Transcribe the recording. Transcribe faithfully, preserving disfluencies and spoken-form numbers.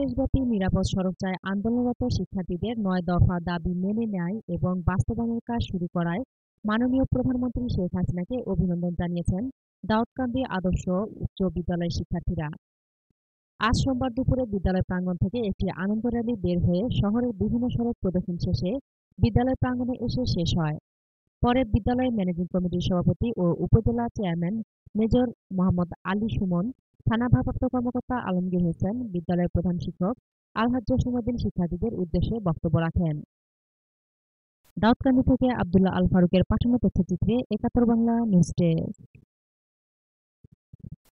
দেশব্যাপী নিরাপদ সড়ক চায় আন্দোলনরত শিক্ষার্থীদের নয় দফা দাবি মেনে নেয় এবং বাস্তবায়নের কাজ শুরু করায় মাননীয় প্রধানমন্ত্রী শেখ হাসিনাকে অভিনন্দন জানিয়েছেন দাউদকান্দি আদর্শ উচ্চ বিদ্যালয়ের শিক্ষার্থীরা। আজ সোমবার দুপুরে বিদ্যালয় প্রাঙ্গণ থেকে একটি আনন্দ র্যালি বের হয়ে শহরের বিভিন্ন সড়ক প্রদক্ষিণ শেষে বিদ্যালয় প্রাঙ্গণে এসে শেষ হয়। পরে বিদ্যালয়ের ম্যানেজিং কমিটির সভাপতি ও উপজেলা চেয়ারম্যান মেজর মোহাম্মদ আলী সুমন, থানা ভারপ্রাপ্ত কর্মকর্তা আলমগীর হোসেন, বিদ্যালয়ের প্রধান শিক্ষক আলহাজ জসিমউদ্দিন শিক্ষার্থীদের উদ্দেশ্যে বক্তব্য রাখেন। দাউদকান্দি থেকে আব্দুল্লাহ আল ফারুকের পাঠানো তথ্যচিত্রে একাত্তর বাংলা নিউজ ডেস্ক।